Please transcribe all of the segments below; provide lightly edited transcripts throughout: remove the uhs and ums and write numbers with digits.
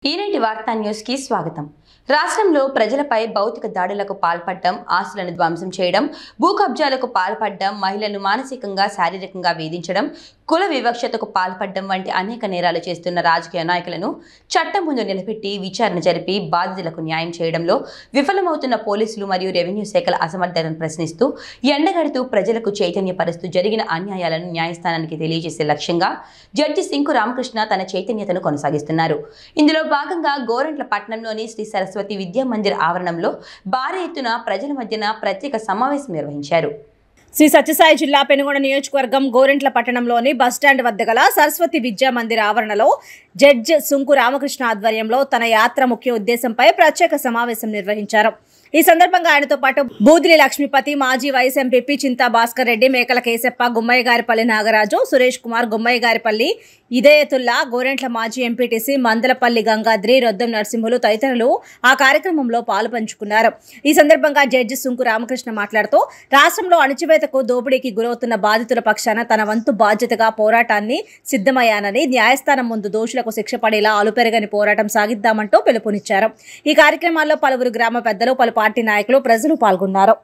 ఈనాటి వార్తా న్యూస్ కి స్వాగతం. రాష్ట్రంలో ప్రజలపై భౌతిక దాడులకు పాల్పడడం, ఆస్తులను ధ్వంసం చేయడం, భూ కబ్జాలకు పాల్పడడం, మహిళలను మానసికంగా శారీరకంగా వేధించడం, కుల వివక్షతకు పాల్పడడం వంటి అనేక నేరాలు చేస్తున్న రాజకీయ నాయకులను చట్టం ముందు నిలబెట్టి విచారణ జరిపి బాధితులకు న్యాయం చేయడంలో విఫలమవుతున్న పోలీసులు మరియు రెవెన్యూ శాఖల అసమర్థతను ప్రశ్నిస్తూ ఎండగడుతూ ప్రజలకు చైతన్యపరుస్తూ జరిగిన అన్యాయాలను న్యాయస్థానానికి తెలియజేసే లక్ష్యంగా జడ్జి సింకు రామకృష్ణ తన చైతన్యతను కొనసాగిస్తున్నారు. ఇందులో భాగంగా గోరంట్ల పట్టణంలోని శ్రీ సరస్వతి విద్యా మందిర్ ఆవరణంలో భారీ ఎత్తున ప్రజల మధ్యన ప్రత్యేక సమావేశం నిర్వహించారు. శ్రీ సత్యసాయి జిల్లా పెనుగొండ నియోజకవర్గం గోరెంట్ల పట్టణంలోని బస్టాండ్ వద్ద గల సరస్వతి విద్యా మందిర్ ఆవరణలో జడ్జి సుంకు రామకృష్ణ ఆధ్వర్యంలో తన యాత్ర ముఖ్య ఉద్దేశంపై ప్రత్యేక సమావేశం నిర్వహించారు. ఈ సందర్భంగా ఆయనతో పాటు బూదిలి లక్ష్మీపతి, మాజీ వైస్ ఎంపీ చింతా భాస్కర్ రెడ్డి, మేకల కేశప్ప, గుమ్మయ్యగారిపల్లి నాగరాజు, సురేష్ కుమార్, గుమ్మయ్యగారిపల్లి ఇదయతుల్లా, గోరెంట్ల మాజీ ఎంపీటీసీ మందలపల్లి గంగాద్రి, రొద్దం నరసింహులు తదితరులు ఆ కార్యక్రమంలో పాలుపంచుకున్నారు. ఈ సందర్భంగా జడ్జి సుంకు రామకృష్ణ మాట్లాడుతూ రాష్ట్రంలో అణచివేతకు, దోపిడీకి గురవుతున్న బాధితుల పక్షాన తన వంతు బాధ్యతగా పోరాటాన్ని సిద్ధమయ్యానని, న్యాయస్థానం ముందు దోషులకు శిక్ష పడేలా అలుపెరగని పోరాటం సాగిద్దామంటూ పిలుపునిచ్చారు. ఈ కార్యక్రమాల్లో పలువురు గ్రామ పెద్దలు, పలు పార్టీ నాయకులు, ప్రజలు పాల్గొన్నారు.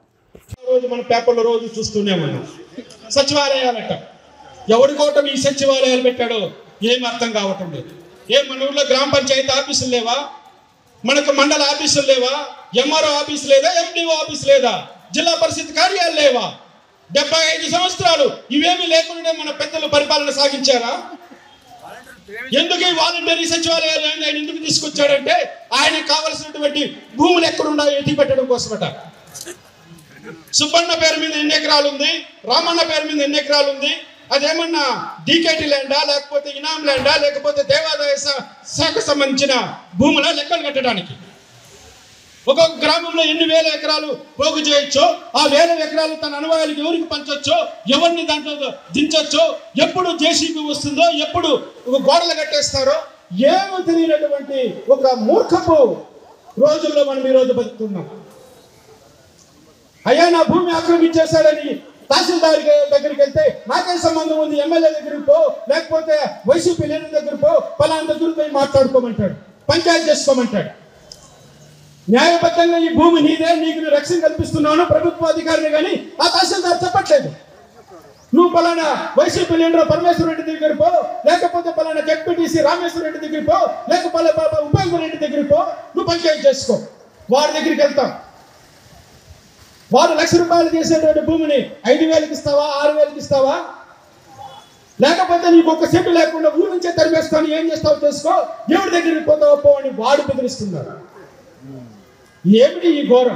ఎవడి కోటం ఈ సచివాలయాలు పెట్టాడో ఏం అర్థం కావటం లేదు. మన ఊర్లో గ్రామ పంచాయతీ ఆఫీసులు లేవా? మనకు మండల ఆఫీసులు లేవా? ఎంఆర్ఓ ఆఫీసు లేదా? ఎండిఓ ఆఫీసు లేదా? జిల్లా పరిషత్ కార్యాలయాలు లేవా? 75 సంవత్సరాలు ఇవేమీ లేకుండా మన పెద్దలు పరిపాలన సాగించారా? ఎందుకు ఈ వాలంటరీ సచివాలయాలు ఆయన ఎందుకు తీసుకొచ్చాడంటే ఆయనకు కావలసినటువంటి భూములు ఎక్కడున్నాయో ఎత్తి పెట్టడం కోసమట. సుబ్బన్న పేరు మీద ఎన్ని ఎకరాలు ఉంది, రామన్న పేరు మీద ఎన్ని ఎకరాలు ఉంది, అదేమన్నా డీకేటీ ల్యాండా, లేకపోతే ఇనాం ల్యాండా, లేకపోతే దేవాదాయ శాఖకు సంబంధించిన భూముల లెక్కలు కట్టడానికి ఒక్కొక్క గ్రామంలో ఎన్ని వేల ఎకరాలు పోగు చేయొచ్చో, ఆ వేల ఎకరాలు తన అనువాయాలకు ఎవరికి పంచొచ్చో, ఎవరిని దాంట్లో దించొచ్చో, ఎప్పుడు జేసీబీ వస్తుందో, ఎప్పుడు గోడలు కట్టేస్తారో ఏమో తెలియనటువంటి ఒక మూర్ఖపు రోజుల్లో మనం ఈరోజు బతుకుతున్నాం. అయ్యా నా భూమి ఆక్రమించేశాడని తహసీల్దార్ దగ్గరికి వెళ్తే నాకేం సంబంధం ఉంది, ఎమ్మెల్యే దగ్గరికి పో, లేకపోతే వైసీపీ లీడర్ దగ్గర పో, పలానా దగ్గరికి పోయి మాట్లాడుకోమంటాడు, పంచాయతీ చేసుకోమంటాడు. న్యాయబద్ధంగా ఈ భూమి నీదే, నీకు రక్షణ కల్పిస్తున్నాను ప్రభుత్వ అధికారిని, కానీ ఆ తహసీల్దార్ చెప్పట్లేదు. నువ్వు పలానా వైసీపీ లీడర్ పరమేశ్వర రెడ్డి దగ్గర పో, లేకపోతే పలానా జెడ్పీటీసీ రామేశ్వర రెడ్డి దగ్గర పో, లేకపోతే ఉపేంద్ర రెడ్డి దగ్గర పో, నువ్వు పంచాయతీ చేసుకో. వారి దగ్గరికి వెళ్తాం. వారు ₹1,00,000 చేసేటువంటి భూమిని 5,000కి ఇస్తావా, 6,000కి ఇస్తావా? లేకపోతే నీకు ఒక సెంటు లేకుండా ఊరు నుంచే తరిమేస్తాను, ఏం చేస్తావు చేసుకో, దేవుడి దగ్గరికి పోతావో పో అని వాడు బెదిరిస్తున్నారు. ఏమిటి ఈ ఘోరం?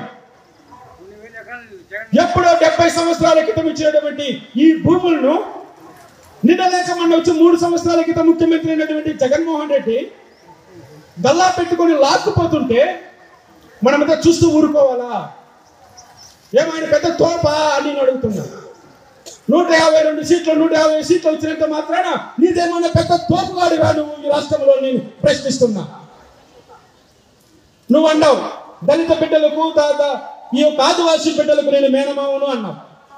ఎప్పుడో 70 సంవత్సరాల క్రితం ఇచ్చినటువంటి ఈ భూములను నిన్నలేక మొన్న వచ్చి 3 సంవత్సరాల క్రితం ముఖ్యమంత్రి అయినటువంటి జగన్మోహన్ రెడ్డి గల్లా పెట్టుకొని లాక్కుపోతుంటే మనమంతా చూస్తూ ఊరుకోవాలా? ఏమైనా పెద్ద తోప అని నేను అడుగుతున్నా. 152 సీట్లు 150 సీట్లు వచ్చినంత మాత్రాన నీదేమన్నా పెద్ద తోపుగాడుగా నువ్వు ఈ రాష్ట్రంలో నేను ప్రశ్నిస్తున్నా. నువ్వు అన్నావు దళిత బిడ్డలకు, ఈ యొక్క ఆదివాసీ బిడ్డలకు నేను మేనమామను అన్నావు.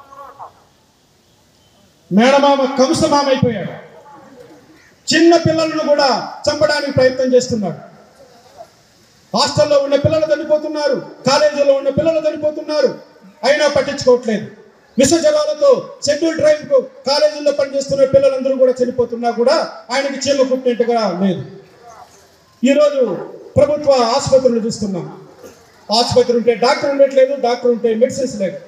మేనమామ కంసమామ అయిపోయాడు. చిన్న పిల్లలను కూడా చంపడానికి ప్రయత్నం చేస్తున్నాడు. హాస్టల్లో ఉన్న పిల్లలు చనిపోతున్నారు, కాలేజీలో ఉన్న పిల్లలు చనిపోతున్నారు, అయినా పట్టించుకోవట్లేదు. విష జలాలతో షెడ్యూల్ ట్రైబ్ కాలేజీల్లో పనిచేస్తున్న పిల్లలందరూ కూడా చనిపోతున్నా కూడా ఆయనకి చీమ కుట్టినట్టుగా లేదు. ఈరోజు ప్రభుత్వ ఆసుపత్రులు చూస్తున్నాం. ఆసుపత్రి ఉంటే డాక్టర్ ఉండట్లేదు, డాక్టర్ ఉంటే మెడిసిన్స్ లేదు.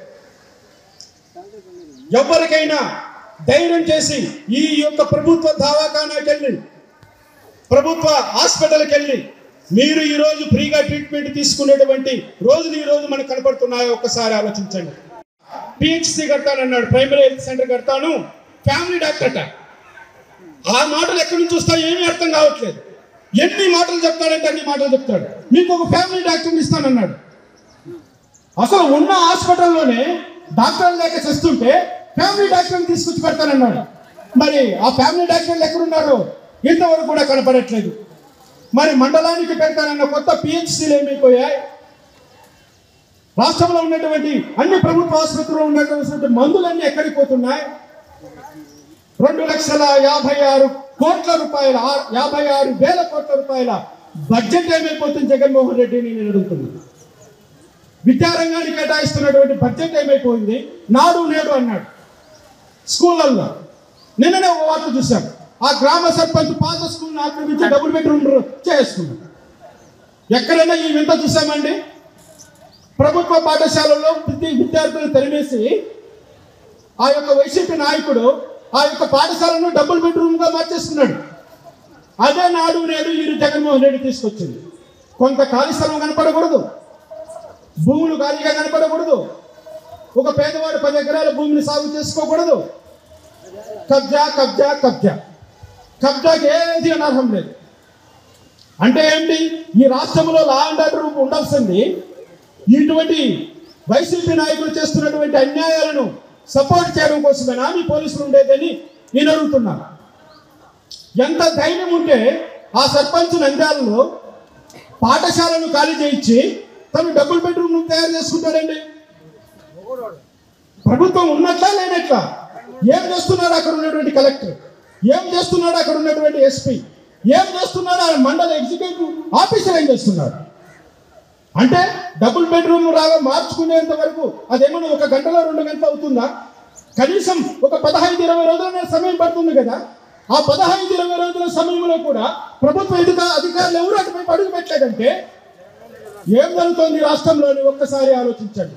ఎవరికైనా ధైర్యం చేసి ఈ యొక్క ప్రభుత్వ దవాఖానాకి వెళ్ళి, ప్రభుత్వ హాస్పిటల్కి వెళ్ళి మీరు ఈరోజు ఫ్రీగా ట్రీట్మెంట్ తీసుకునేటువంటి రోజులు ఈరోజు మనకు కనపడుతున్నాయో ఒక్కసారి ఆలోచించండి. పిహెచ్సి కడతానన్నాడు, ప్రైమరీ హెల్త్ సెంటర్ కడతాను, ఫ్యామిలీ డాక్టర్ అట. ఆ మాటలు ఎక్కడి నుంచి వస్తాయో ఏమీ అర్థం కావట్లేదు. ఎన్ని మాటలు చెప్తాడంటే అన్ని మాటలు చెప్తాడు. మీకు ఒక ఫ్యామిలీ డాక్టర్ని ఇస్తానన్నాడు. అసలు ఉన్న హాస్పిటల్లోనే డాక్టర్లు లేక చేస్తుంటే ఫ్యామిలీ డాక్టర్ని తీసుకొచ్చి పెడతానన్నాడు. మరి ఆ ఫ్యామిలీ డాక్టర్లు ఎక్కడున్నారో ఇంతవరకు కూడా కనపడట్లేదు. మరి మండలానికి పెడతానన్న కొత్త పిహెచ్సీలు ఏమైపోయాయి? రాష్ట్రంలో ఉన్నటువంటి అన్ని ప్రభుత్వ ఆసుపత్రుల్లో ఉన్నటువంటి మందులన్నీ ఎక్కడికి పోతున్నాయి? 2,56,00,000 కోట్ల రూపాయల 56,000 కోట్ల రూపాయల బడ్జెట్ ఏమైపోతుంది జగన్మోహన్ రెడ్డిని నేను అడుగుతున్నాను. విద్యారంగానికి కేటాయిస్తున్నటువంటి బడ్జెట్ ఏమైపోయింది? నాడు నేడు అన్నాడు స్కూళ్ళల్లో. నిన్ననే ఒక వార్త చూశాం, ఆ గ్రామ సర్పంచ్ పాత స్కూల్ని ఆక్రమించి డబుల్ బెడ్రూమ్ చేసుకున్నాడు. ఎక్కడైనా ఈ వింత చూసామండి? ప్రభుత్వ పాఠశాలలో విద్యార్థులను తరిమేసి ఆ యొక్క వైసీపీ నాయకుడు ఆ యొక్క పాఠశాలను డబుల్ బెడ్రూమ్గా మార్చేస్తున్నాడు. అదే నాడు నేడు ఈ జగన్మోహన్ రెడ్డి తీసుకొచ్చింది. కొంత ఖాళీ స్థలం కనపడకూడదు, భూములు ఖాళీగా కనపడకూడదు, ఒక పేదవాడు 10 ఎకరాల భూమిని సాగు చేసుకోకూడదు. కబ్జా కబ్జా కబ్జా, కబ్జాకి ఏది అనర్హం లేదు. అంటే ఏంటి? ఈ రాష్ట్రంలో లా అండ్ ఆర్డర్ ఉండాల్సింది ఇటువంటి వైసీపీ నాయకులు చేస్తున్నటువంటి అన్యాయాలను సపోర్ట్ చేయడం కోసమేనా మీ పోలీసులు ఉండేదని నేను అడుగుతున్నాను. ఎంత ధైర్యం ఉంటే ఆ సర్పంచ్ నంద్యాలలో పాఠశాలను ఖాళీ చేయించి తను డబుల్ బెడ్రూమ్ తయారు చేసుకుంటాడండి? ప్రభుత్వం ఉన్నట్లా లేనట్లా? ఏం చేస్తున్నాడు అక్కడ ఉన్నటువంటి కలెక్టర్? ఏం చేస్తున్నాడు అక్కడ ఉన్నటువంటి ఎస్పీ? ఏం చేస్తున్నాడు ఆ మండల ఎగ్జిక్యూటివ్ ఆఫీసర్? ఏం చేస్తున్నాడు? అంటే డబుల్ బెడ్రూమ్ రాగా మార్చుకునేంత వరకు అదేమన్నా 1 గంటలో 2 గంటలు అవుతుందా? కనీసం ఒక 15-20 రోజుల సమయం పడుతుంది కదా. ఆ 15-20 రోజుల సమయంలో కూడా ప్రభుత్వ అధికారులు ఎవరు అటువైపు అడుగు పెట్టలేదంటే ఏం జరుగుతోంది రాష్ట్రంలోని? ఒక్కసారి ఆలోచించండి.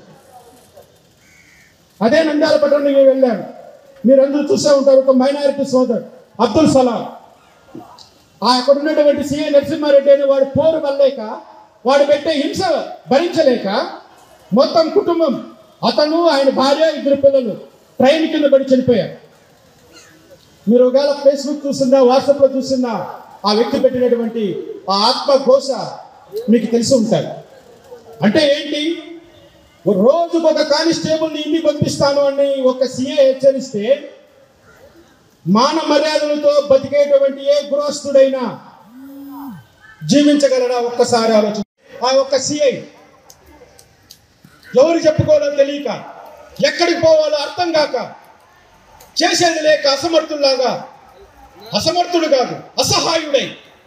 అదే నంద్యాల పట్టణానికి వెళ్ళాను, మీరందరూ చూసే ఉంటారు. ఒక మైనారిటీ సోదరు అబ్దుల్ సలాం, అక్కడ ఉన్నటువంటి సిఐ నరసింహారెడ్డి అని వాడు పోరు వల్లేక, వాడు పెట్టే హింస భరించలేక మొత్తం కుటుంబం, అతను ఆయన భార్య 2 పిల్లలు ట్రైన్ కింద పడి చనిపోయారు. మీరు ఒకవేళ ఫేస్బుక్ చూస్తున్నా, వాట్సాప్లో చూస్తున్నా ఆ వ్యక్తి పెట్టినటువంటి ఆ ఆత్మఘోష మీకు తెలిసి ఉంటాయి. అంటే ఏంటి? రోజుకు ఒక కానిస్టేబుల్ని ఇంటికి పంపిస్తాను అని ఒక సీఏ హెచ్చరిస్తే మాన మర్యాదలతో బతికేటువంటి ఏ గృహస్థుడైనా జీవించగలరా? ఒక్కసారి ఆలోచన. ఆ ఒక్క సీఐ ఎవరు చెప్పుకోవాలో తెలియక, ఎక్కడికి పోవాలో అర్థం కాక, చేసేది లేక అసమర్థులాగా, అసమర్థుడు కాదు అసహాయుడై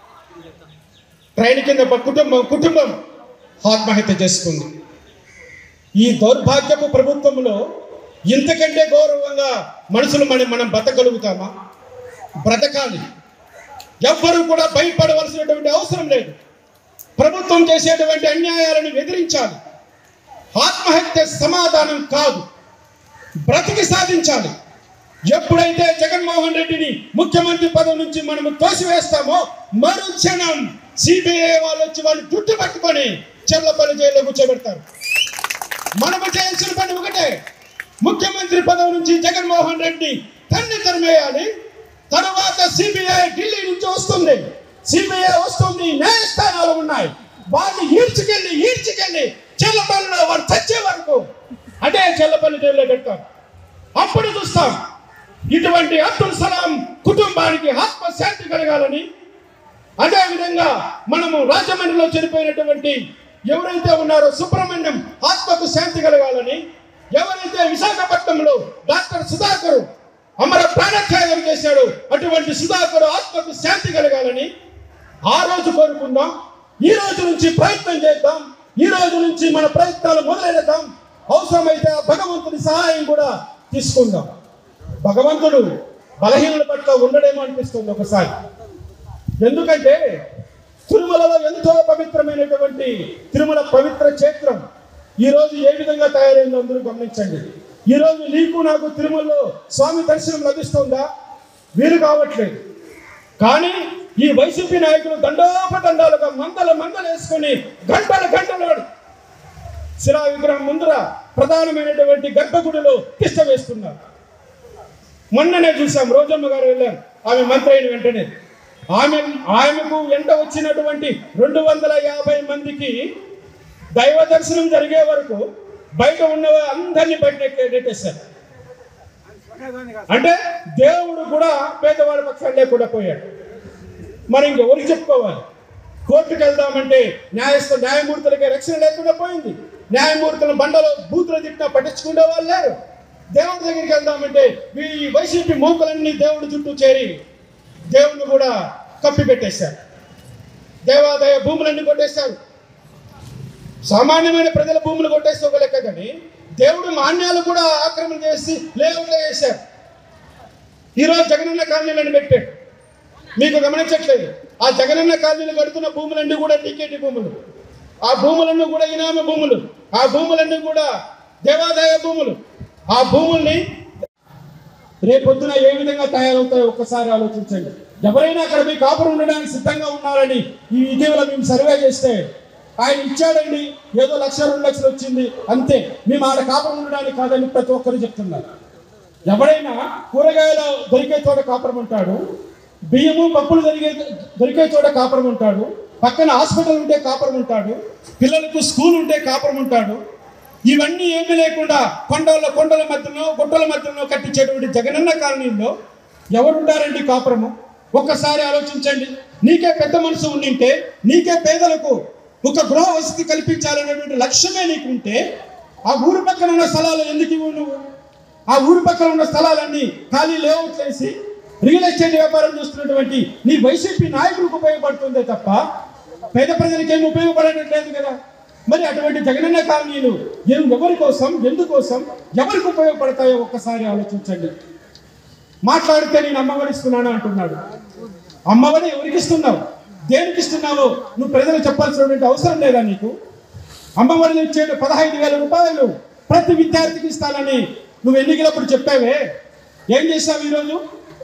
ట్రైన్ కింద కుటుంబం ఆత్మహత్య చేసుకుంది. ఈ దౌర్భాగ్యపు ప్రభుత్వంలో ఇంతకంటే గౌరవంగా మనుషులు మనం బతకగలుగుతామా? బ్రతకాలి. ఎవ్వరూ కూడా భయపడవలసినటువంటి అవసరం లేదు. ప్రభుత్వం చేసేటువంటి అన్యాయాలను ఎదిరించాలి. ఆత్మహత్య సమాధానం కాదు, బ్రతికి సాధించాలి. ఎప్పుడైతే జగన్మోహన్ రెడ్డిని ముఖ్యమంత్రి పదవి నుంచి మనము తోసివేస్తామో మరుక్షణం సిబిఐ వాళ్ళు వచ్చి వాళ్ళు జుట్టు పట్టుకొని చెర్లపల్లి జైల్లో కూర్చోబెడతారు. మనము చేయాల్సిన పని ఒకటే, ముఖ్యమంత్రి పదవి నుంచి జగన్మోహన్ రెడ్డి తరిమేయాలి. తర్వాత సిబిఐ ఢిల్లీ నుంచి వస్తుంది, సిబిఐ వస్తుంది, న్యాయస్థానాలు ఉన్నాయి, వాళ్ళని ఈడ్చుకెళ్ళి చెల్లపల్లిలో వారు చచ్చే వరకు అదే చెల్లపల్లి జైల్లో పెడతారు. అప్పుడు చూస్తాం ఇటువంటి అబ్దుల్ సలాం కుటుంబానికి ఆత్మశాంతి కలగాలని. అదేవిధంగా మనము రాజమండ్రిలో చనిపోయినటువంటి ఎవరైతే ఉన్నారో సుబ్రహ్మణ్యం ఆత్మకు శాంతి కలగాలని, ఎవరైతే విశాఖపట్నంలో డాక్టర్ సుధాకర్ అమర ప్రాణత్యాగం చేశాడో అటువంటి సుధాకర్ ఆత్మకు శాంతి కలగాలని ఆ రోజు కోరుకుందాం. ఈ రోజు నుంచి ప్రయత్నం చేద్దాం. ఈ రోజు నుంచి మన ప్రయత్నాలు మొదలెడదాం. అవసరమైతే భగవంతుడి సహాయం కూడా తీసుకుందాం. భగవంతుడు బలహీనుల పట్ల ఉండడేమో అనిపిస్తుంది ఒకసారి. ఎందుకంటే తిరుమలలో ఎంతో పవిత్రమైనటువంటి తిరుమల పవిత్ర క్షేత్రం ఈరోజు ఏ విధంగా తయారైందో అందరూ గమనించండి. ఈరోజు నీకు నాకు తిరుమలలో స్వామి దర్శనం లభిస్తుందా? వీలు కావట్లేదు. కానీ ఈ వైసీపీ నాయకులు దండోపదండాలుగా మందలు వేసుకొని గంటలు శిలా విగ్రహం ముందర ప్రధానమైనటువంటి గర్భగుడిలో తిష్ట వేస్తున్నారు. మొన్ననే చూసాం, రోజమ్మ గారు వెళ్ళారు, ఆమె మంత్రి అయిన వెంటనే ఆమెకు వెంట వచ్చినటువంటి 250 మందికి దైవ దర్శనం జరిగే వరకు బయట ఉన్న అందరినీ బయట నెట్టేశారు. అంటే దేవుడు కూడా పేదవాళ్ళ పక్షాలు లేకుండా పోయాడు. మరి ఇంకెవరికి చెప్పుకోవాలి? కోర్టుకు వెళ్దామంటే న్యాయమూర్తులకే రక్షణ లేకుండా పోయింది. న్యాయమూర్తులను బండలో బూతులు తిట్టినా పట్టించుకునే వాళ్ళు లేరు. దేవుడి దగ్గరికి వెళ్దామంటే ఈ వైసీపీ మూకలన్నీ దేవుడి చుట్టూ చేరి దేవుడిని కూడా కప్పి పెట్టేశారు. దేవాదాయ భూములన్నీ కొట్టేశారు. సామాన్యమైన ప్రజల భూములు కొట్టేస్తే ఒక లెక్క, కానీ దేవుడు మాన్యాలు కూడా ఆక్రమణ చేసి లేఅవుట్లో వేశారు. ఈరోజు జగనన్న కాలనీలను పెట్టాడు. మీకు గమనించట్లేదు, ఆ జగనన్న కాలనీలు కడుతున్న భూములన్నీ కూడా టీకేటీ భూములు, ఆ భూములన్నీ కూడా ఇనామ భూములు, ఆ భూములన్నీ కూడా దేవాదాయ భూములు. ఆ భూముల్ని రేపొద్దున ఏ విధంగా తయారవుతాయో ఒక్కసారి ఆలోచించండి. ఎవరైనా అక్కడ మీ కాపురం ఉండడానికి సిద్ధంగా ఉన్నారని ఈ ఇటీవల మేము సర్వే చేస్తే ఆయన ఇచ్చాడండి, ఏదో 1,00,000 2 లక్షలు వచ్చింది అంతే, మేము ఆడ కాపురం ఉండడానికి కాదని ప్రతి ఒక్కరు చెప్తున్నారు. ఎవరైనా కూరగాయలు దొరికే చోట కాపురం ఉంటాడు, బియ్యము పప్పులు దొరికే చోట కాపురం ఉంటాడు, పక్కన హాస్పిటల్ ఉంటే కాపురం ఉంటాడు, పిల్లలకు స్కూల్ ఉంటే కాపురం ఉంటాడు. ఇవన్నీ ఏమీ లేకుండా కొండల మధ్యలో గుట్టల మధ్యలో కట్టించేటువంటి జగనన్న కాలనీలో ఎవరుంటారండి కాపురము? ఒక్కసారి ఆలోచించండి. నీకే పెద్ద మనసు ఉండింటే, నీకే పేదలకు ఒక గృహ వసతి కల్పించాలనేటువంటి లక్ష్యమే నీకుంటే ఆ ఊరు పక్కన ఉన్న స్థలాలు ఎందుకు ఇవ్వు నువ్వు? ఆ ఊరు పక్కన ఉన్న స్థలాలన్నీ ఖాళీ లేఅవుట్ చేసి రియల్ ఎస్టేట్ వ్యాపారం చేస్తున్నటువంటి నీ వైసీపీ నాయకులకు ఉపయోగపడుతుందే తప్ప పేద ప్రజలకు ఏమి ఉపయోగపడట్లేదు కదా. మరి అటువంటి జగనన్న కాలనీలు ఎవరి కోసం, ఎందుకోసం, ఎవరికి ఉపయోగపడతాయో ఒక్కసారి ఆలోచించండి. మాట్లాడితే నేను అమ్మఒడి ఇస్తున్నాను అంటున్నాడు. అమ్మఒడి ఎవరికి ఇస్తున్నావు, దేనికి ఇస్తున్నావో నువ్వు ప్రజలు చెప్పాల్సినటువంటి అవసరం లేదా నీకు? అమ్మఒడిని ఇచ్చే 15,000 రూపాయలు ప్రతి విద్యార్థికి ఇస్తానని నువ్వు ఎన్నికలప్పుడు చెప్పావే, ఏం చేశావు ఈరోజు?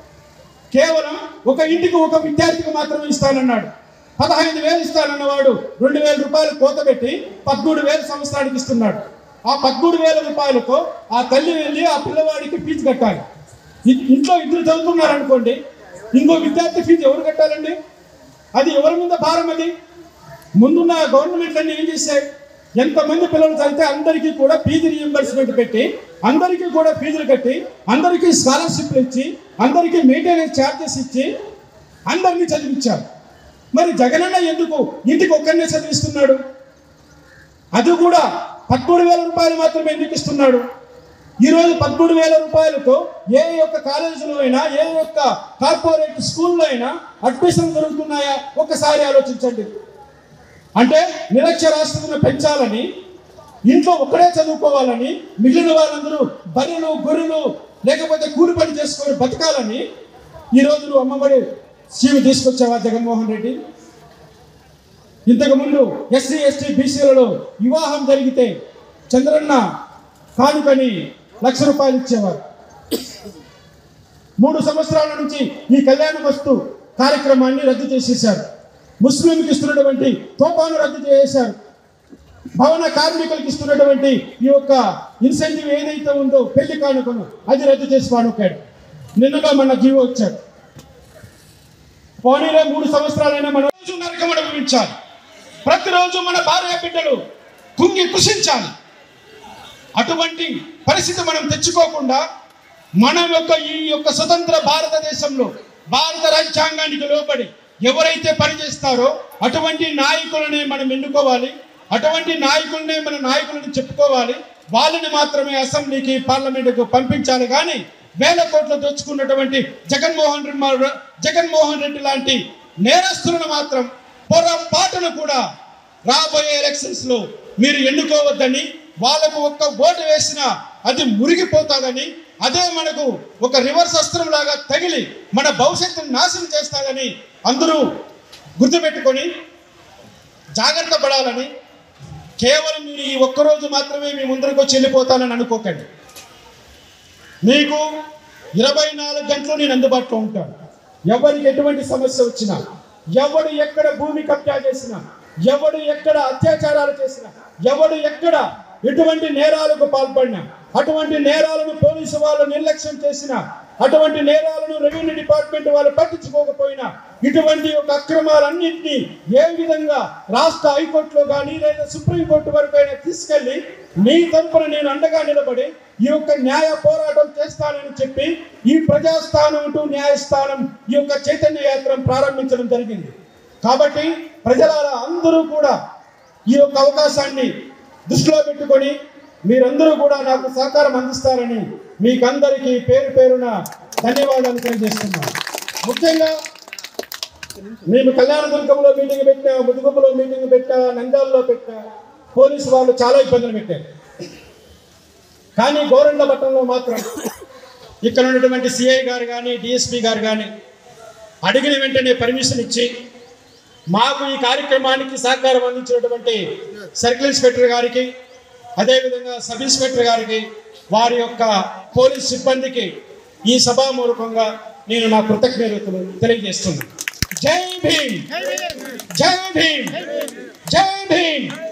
కేవలం ఒక ఇంటికి ఒక విద్యార్థికి మాత్రమే ఇస్తానన్నాడు. 15,000 ఇస్తానన్నవాడు 2,000 రూపాయలు కోత పెట్టి 13,000 సంవత్సరానికి ఇస్తున్నాడు. ఆ 13,000 రూపాయలతో ఆ తల్లి వెళ్ళి ఆ పిల్లవాడికి ఫీజు కట్టాలి. ఇంట్లో ఇద్దరు చదువుతున్నారనుకోండి, ఇంకో విద్యార్థి ఫీజు ఎవరు కట్టాలండి? అది ఎవరి మీద భారం? అది ముందున్న గవర్నమెంట్లన్నీ ఏం చేశాయి? ఎంతమంది పిల్లలు చదివితే అందరికీ కూడా ఫీజు రీఎంబర్స్మెంట్ పెట్టి, అందరికీ కూడా ఫీజులు కట్టి, అందరికీ స్కాలర్షిప్లు ఇచ్చి, అందరికీ మెయింటెనెన్స్ ఛార్జెస్ ఇచ్చి అందరినీ చదివించారు. మరి జగనన్న ఎందుకు ఇంటికి ఒక్కరినే చదివిస్తున్నాడు? అది కూడా 13,000 రూపాయలు మాత్రమే ఎందుకు ఇస్తున్నాడు? ఈరోజు 13,000 రూపాయలతో ఏ ఒక్క కాలేజీలో అయినా, ఏ ఒక్క కార్పొరేట్ స్కూల్లో అయినా అడ్మిషన్ దొరుకుతున్నాయా? ఒక్కసారి ఆలోచించండి. అంటే నిరక్షరాస్యతను పెంచాలని, ఇంట్లో ఒక్కడే చదువుకోవాలని, మిగిలిన వాళ్ళందరూ బర్రెలు గొర్రెలు లేకపోతే కూలి పని చేసుకొని బతకాలని ఈరోజు నువ్వు అమ్మఒడి స్కీమ్ తీసుకొచ్చావా జగన్మోహన్ రెడ్డి? ఇంతకుముందు ఎస్సీ ఎస్టీ బీసీలలో వివాహం జరిగితే చంద్రన్న కానుకని 1,00,000 రూపాయలు ఇచ్చేవారు. 3 సంవత్సరాల నుంచి ఈ కళ్యాణ వస్తు కార్యక్రమాన్ని రద్దు చేసేశారు. ముస్లింకి ఇస్తున్నటువంటి తోపాను రద్దు చేసేశారు. భవన కార్మికులకు ఇస్తున్నటువంటి ఈ యొక్క ఇన్సెంటివ్ ఏదైతే ఉందో పెళ్లి కానుకను అది రద్దు చేసి కానుకాడు. నిన్నగా మన జీవో వచ్చాడు. పోనీలో 3 సంవత్సరాలైనా మనం నరకం అనుభవించాలి. ప్రతిరోజు మన భార్య బిడ్డలు కుంగి కృషించాలి. అటువంటి పరిస్థితి మనం తెచ్చుకోకుండా మనం ఈ యొక్క స్వతంత్ర భారతదేశంలో భారత రాజ్యాంగానికి లోబడి ఎవరైతే పనిచేస్తారో అటువంటి నాయకులనే మనం ఎన్నుకోవాలి. అటువంటి నాయకులనే మన నాయకులను చెప్పుకోవాలి. వాళ్ళని మాత్రమే అసెంబ్లీకి, పార్లమెంటుకు పంపించాలి. కానీ 1,000 కోట్లు దోచుకున్నటువంటి జగన్మోహన్ రెడ్డి లాంటి నేరస్తులను మాత్రం పొరపాటును కూడా రాబోయే ఎలక్షన్స్ లో మీరు ఎన్నుకోవద్దని, వాళ్ళకు ఒక్క ఓటు వేసినా అది మురిగిపోతాదని, అదే మనకు ఒక రివర్స్ అస్త్రం లాగా తగిలి మన భవిష్యత్తును నాశనం చేస్తాదని అందరూ గుర్తుపెట్టుకొని జాగ్రత్త పడాలని. కేవలం మీరు ఈ ఒక్కరోజు మాత్రమే మీ ముందరకు వచ్చి వెళ్ళిపోతానని అనుకోకండి. మీకు 24 గంటలు నేను అందుబాటులో ఉంటాను. ఎవరికి ఎటువంటి సమస్య వచ్చినా, ఎవడు ఎక్కడ భూమి కబ్జా చేసినా, ఎవడు ఎక్కడ అత్యాచారాలు చేసినా, ఎవడు ఎక్కడ ఎటువంటి నేరాలకు పాల్పడినా, అటువంటి నేరాలను పోలీసు వాళ్ళు నిర్లక్ష్యం చేసినా, అటువంటి నేరాలను రెవెన్యూ డిపార్ట్మెంట్ వాళ్ళు పట్టించుకోకపోయినా, ఇటువంటి ఒక అక్రమాలన్నింటినీ ఏ విధంగా రాష్ట్ర హైకోర్టులో కానీ లేదా సుప్రీంకోర్టు వరకు అయినా తీసుకెళ్లి మీ తరపున నేను అండగా నిలబడి ఈ యొక్క న్యాయ పోరాటం చేస్తానని చెప్పి ఈ ప్రజాస్థానం టు న్యాయస్థానం ఈ యొక్క చైతన్య యాత్ర ప్రారంభించడం జరిగింది. కాబట్టి ప్రజలారా అందరూ కూడా ఈ యొక్క అవకాశాన్ని దృష్టిలో పెట్టుకొని మీరందరూ కూడా నాకు సహకారం అందిస్తారని మీకందరికీ పేరు పేరున ధన్యవాదాలు తెలియజేస్తున్నాను. ముఖ్యంగా మేము కళ్యాణదుర్గంలో మీటింగ్ పెట్టా, ముదుగుపులో మీటింగ్ పెట్టా, నంద్యాలలో పెట్టా, పోలీసు వాళ్ళు చాలా ఇబ్బందులు పెట్టారు. కానీ గోరంట్లపట్నంలో మాత్రం ఇక్కడ ఉన్నటువంటి సిఐ గారు కానీ డిఎస్పీ గారు కానీ అడిగిన వెంటనే పర్మిషన్ ఇచ్చి మాకు ఈ కార్యక్రమానికి సహకారం అందించినటువంటి సర్కిల్ ఇన్స్పెక్టర్ గారికి, అదేవిధంగా సబ్ ఇన్స్పెక్టర్ గారికి, వారి యొక్క పోలీస్ సిబ్బందికి ఈ సభామూలకంగా నేను నా కృతజ్ఞతలు తెలియజేస్తున్నాను. జై భీమ్, జై భీమ్, జై భీమ్.